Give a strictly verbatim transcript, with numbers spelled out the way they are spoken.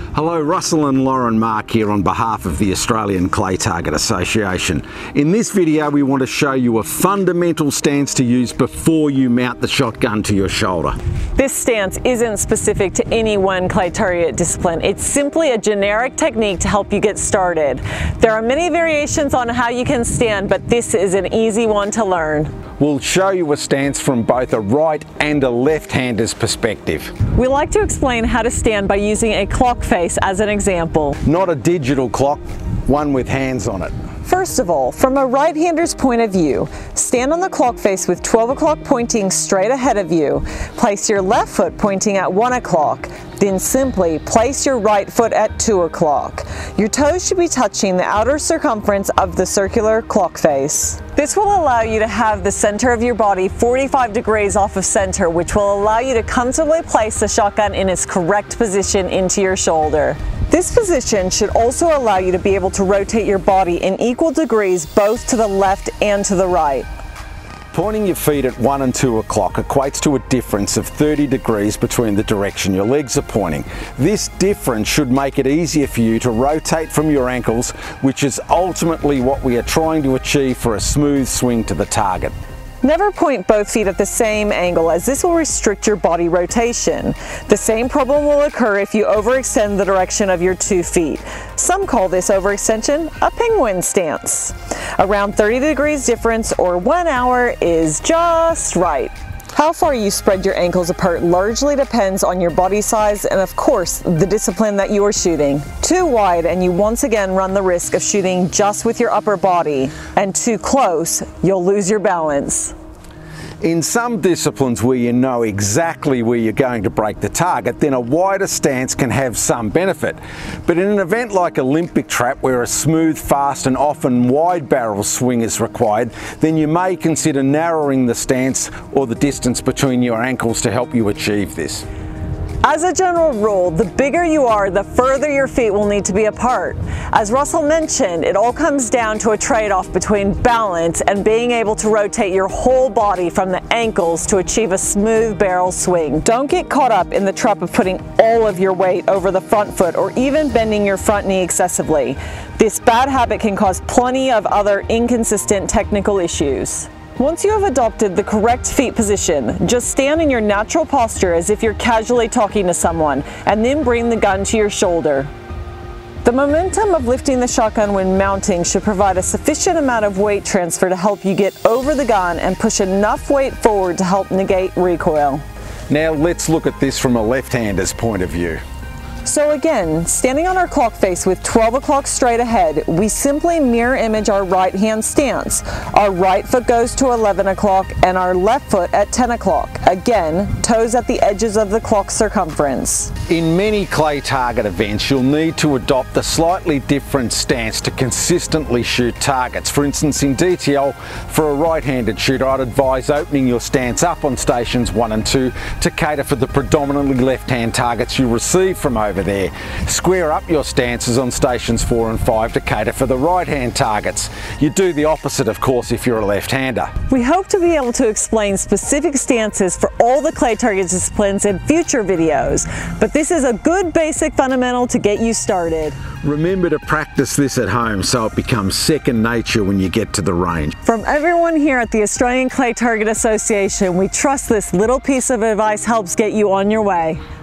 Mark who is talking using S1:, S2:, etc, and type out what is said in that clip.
S1: Hello, Russell and Lauren Mark here on behalf of the Australian Clay Target Association. In this video we want to show you a fundamental stance to use before you mount the shotgun to your shoulder.
S2: This stance isn't specific to any one clay target discipline. It's simply a generic technique to help you get started. There are many variations on how you can stand, but this is an easy one to learn.
S1: We'll show you a stance from both a right and a left-hander's perspective.
S2: We like to explain how to stand by using a clock face as an example.
S1: Not a digital clock, one with hands on it.
S2: First of all, from a right-hander's point of view, stand on the clock face with twelve o'clock pointing straight ahead of you. Place your left foot pointing at one o'clock. Then simply place your right foot at two o'clock. Your toes should be touching the outer circumference of the circular clock face. This will allow you to have the center of your body forty-five degrees off of center, which will allow you to comfortably place the shotgun in its correct position into your shoulder. This position should also allow you to be able to rotate your body in equal degrees both to the left and to the right.
S1: Pointing your feet at one and two o'clock equates to a difference of thirty degrees between the direction your legs are pointing. This difference should make it easier for you to rotate from your ankles, which is ultimately what we are trying to achieve for a smooth swing to the target.
S2: Never point both feet at the same angle, as this will restrict your body rotation. The same problem will occur if you overextend the direction of your two feet. Some call this overextension a penguin stance. Around thirty degrees difference or one hour is just right. How far you spread your ankles apart largely depends on your body size and, of course, the discipline that you are shooting. Too wide and you once again run the risk of shooting just with your upper body, and too close, you'll lose your balance.
S1: In some disciplines where you know exactly where you're going to break the target, then a wider stance can have some benefit. But in an event like Olympic trap, where a smooth, fast and often wide barrel swing is required, then you may consider narrowing the stance or the distance between your ankles to help you achieve this.
S2: As a general rule, the bigger you are, the further your feet will need to be apart. As Russell mentioned, it all comes down to a trade-off between balance and being able to rotate your whole body from the ankles to achieve a smooth barrel swing. Don't get caught up in the trap of putting all of your weight over the front foot or even bending your front knee excessively. This bad habit can cause plenty of other inconsistent technical issues. Once you have adopted the correct feet position, just stand in your natural posture as if you're casually talking to someone, and then bring the gun to your shoulder. The momentum of lifting the shotgun when mounting should provide a sufficient amount of weight transfer to help you get over the gun and push enough weight forward to help negate recoil.
S1: Now let's look at this from a left-hander's point of view.
S2: So again, standing on our clock face with twelve o'clock straight ahead, we simply mirror image our right hand stance. Our right foot goes to eleven o'clock and our left foot at ten o'clock. Again, toes at the edges of the clock circumference.
S1: In many clay target events, you'll need to adopt a slightly different stance to consistently shoot targets. For instance, in D T L, for a right-handed shooter, I'd advise opening your stance up on stations one and two to cater for the predominantly left-hand targets you receive from over there. Square up your stances on stations four and five to cater for the right-hand targets. You do the opposite, of course, if you're a left-hander.
S2: We hope to be able to explain specific stances for all the clay target disciplines in future videos, but this is a good basic fundamental to get you started.
S1: Remember to practice this at home so it becomes second nature when you get to the range.
S2: From everyone here at the Australian Clay Target Association, we trust this little piece of advice helps get you on your way.